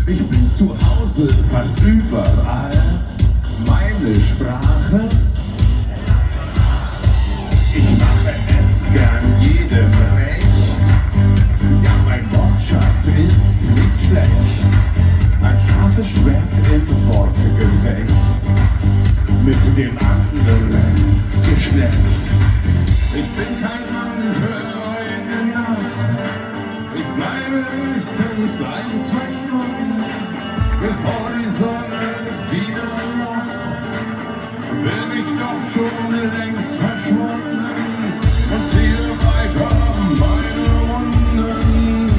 Ich bin zu Hause fast überall. Meine Sprache, ich mache es gern jedem recht. Ja, mein Wortschatz ist nicht schlecht. Ein scharfes Schwert im Wortegefecht mit dem anderen Geschlecht. Ich bin kein Mann für eine Nacht. Ich bleibe höchstens 1, 2 Stunden, bevor die Sonne wieder lacht. Bin ich doch schon längst verschwunden und ziehe weiter meine Runden.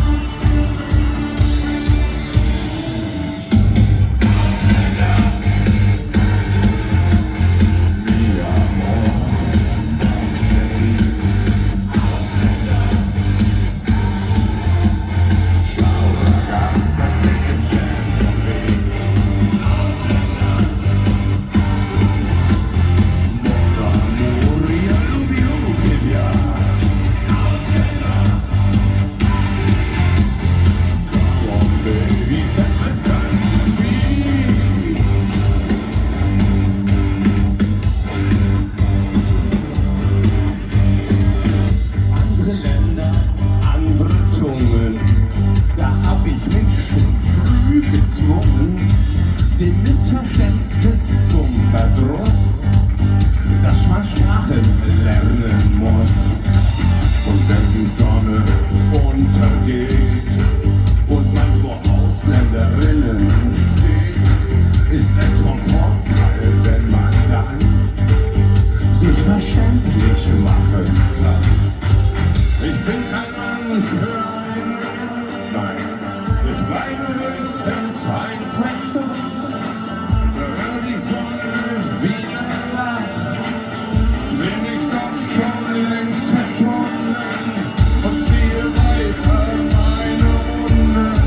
Dem Missverständnis zum Verdruss, dass man Sprachen lernen muss. Und wenn die Sonne untergeht und man vor Ausländerinnen steht, ist es von Vorteil, wenn man dann sich verständlich machen kann. Ich bin kein Mann für eine, nein, ich bleibe höchstens 1, 2 Stunden. Wenn die Sonne wieder lacht, bin ich doch schon längst verschwunden und ziehe weiter meine Runde.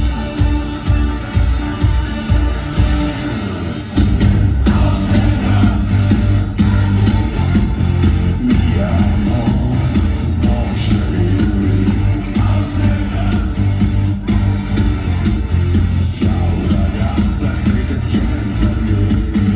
Mi amor, mon chéri. Ciao ragazza, take a chance on me.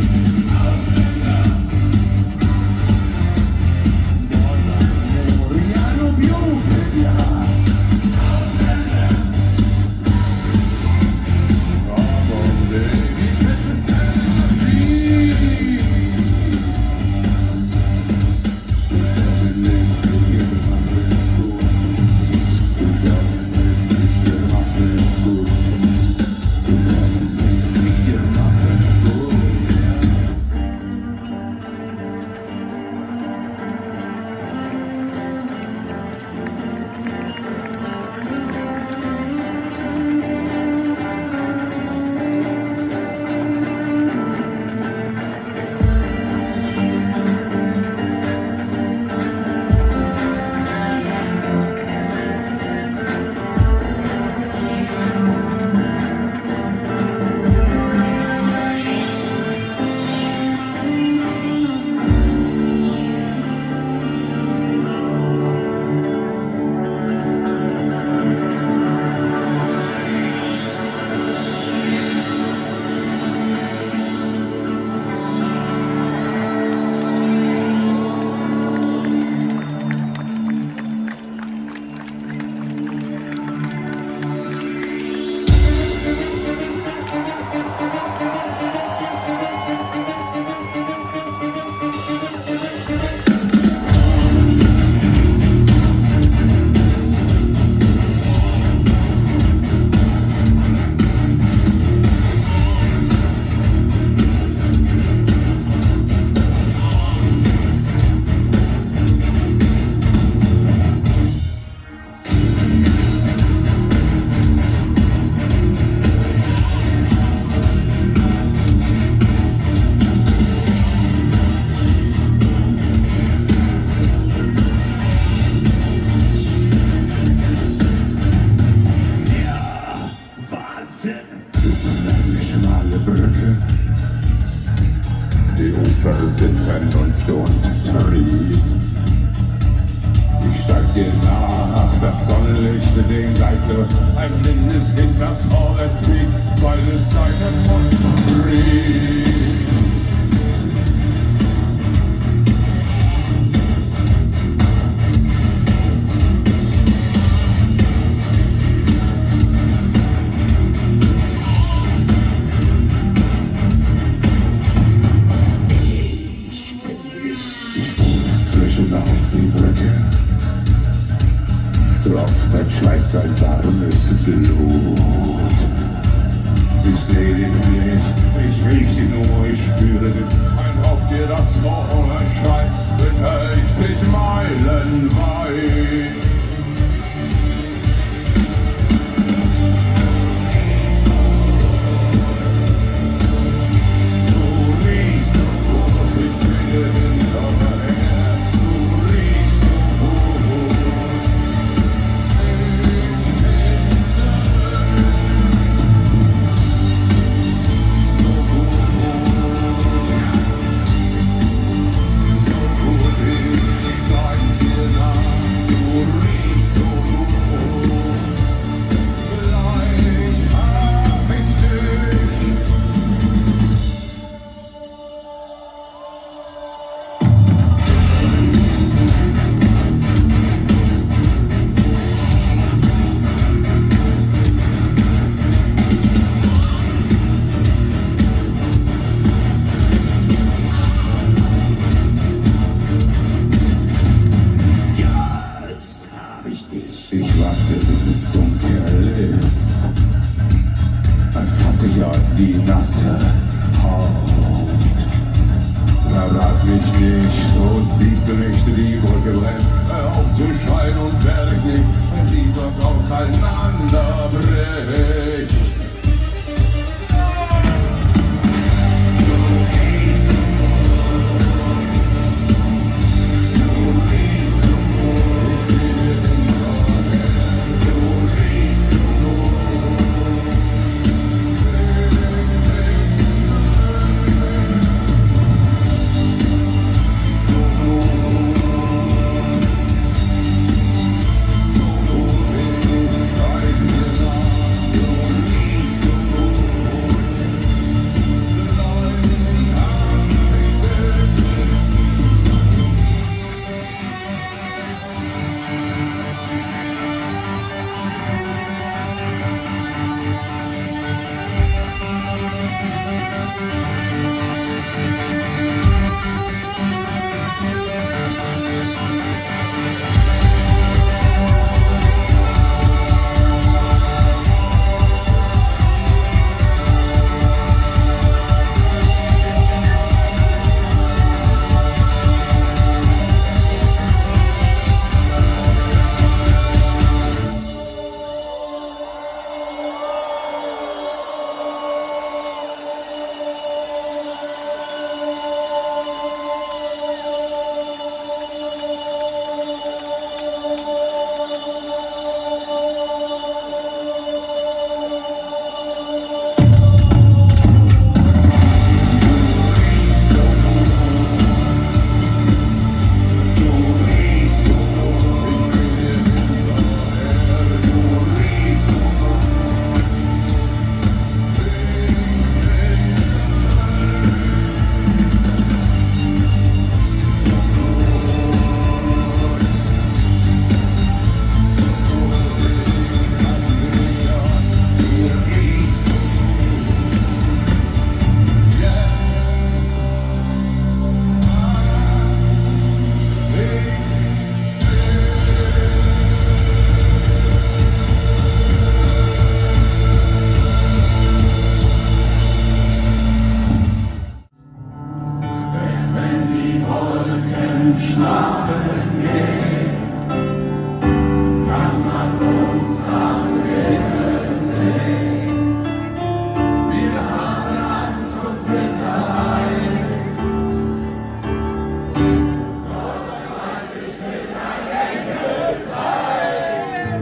Die Ufer sind Vernunft und Tarif. Ich steig dir nach, das Sonnenlicht mit dem Geißel, ein blindes Kind, das vorwärts das Rohr schreit, beträchtlich meilenweit. Ich warte, bis es dunkel ist, dann fasse ich an die nasse Haut. Verrat mich nicht, so siehst du nicht, die Brücke brennt. Hör auf zu schreien und werde ich nicht, wenn die was auseinanderbricht. Schlafen gehen, kann man uns am Himmel sehen. Wir haben Angst und sind allein, doch weiß ich, will ein Engel sein.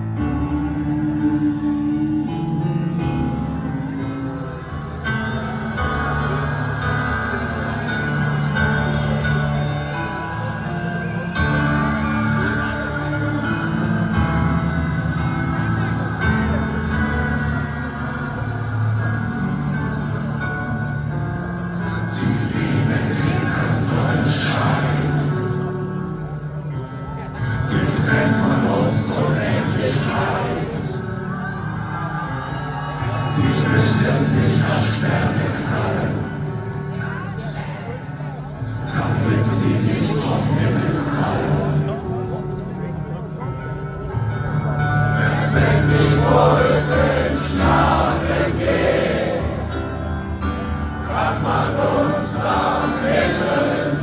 Sie müssen sich nach Sterne krallen, damit sie nicht vom Himmel fallen. Erst wenn die Wolken schlafen gehen, kann man uns am Himmel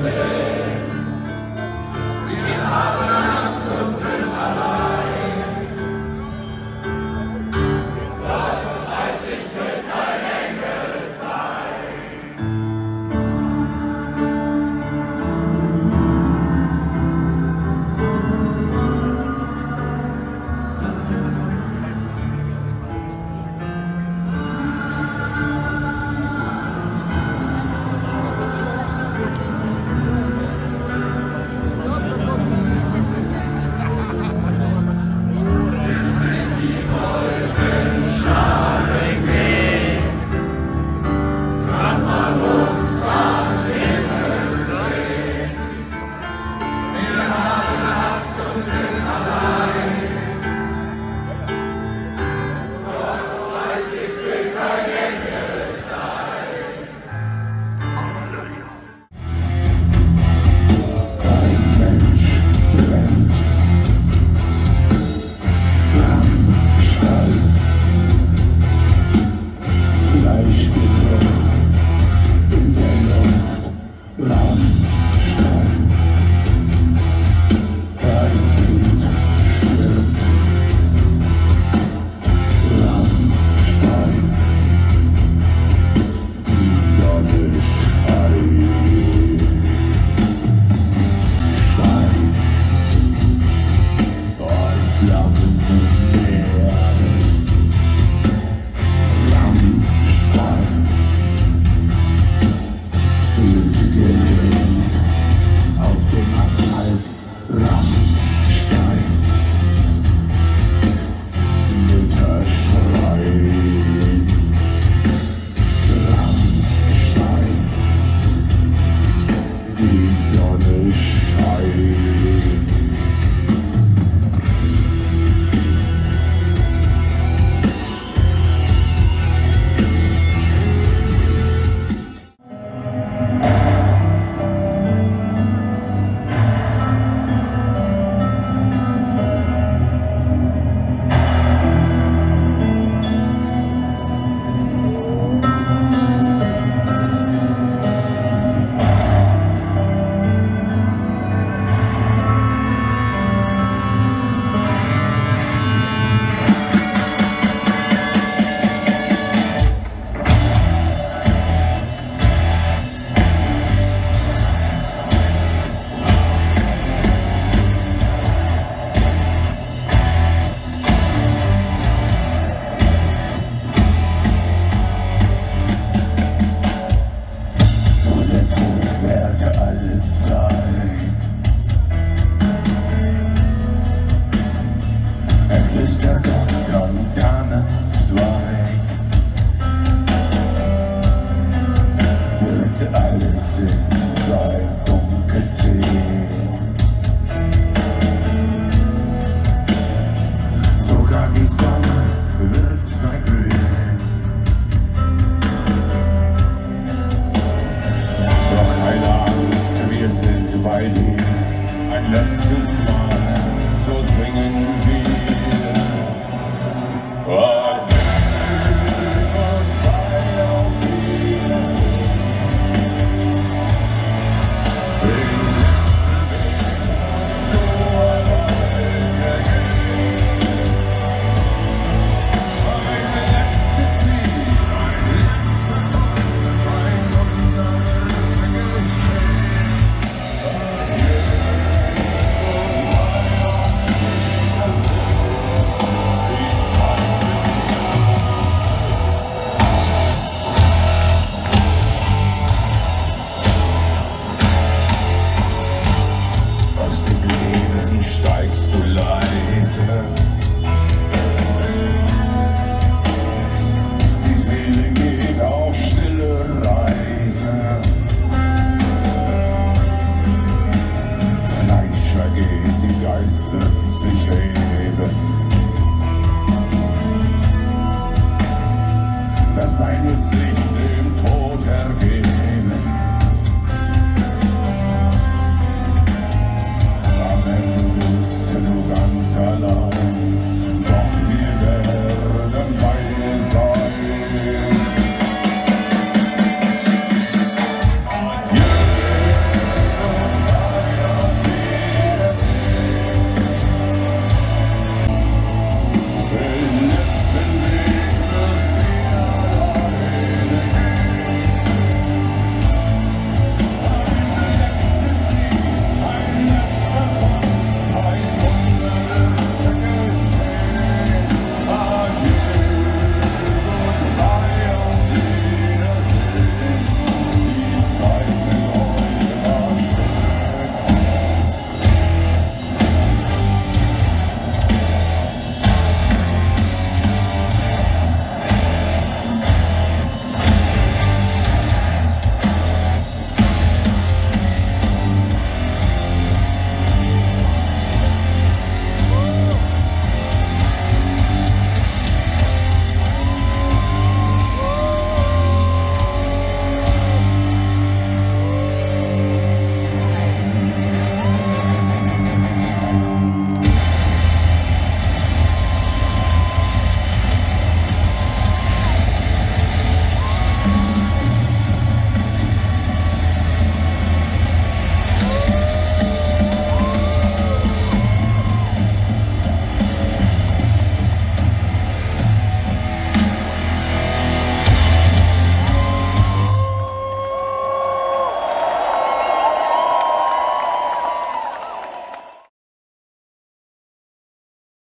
Das Sein wird sehen.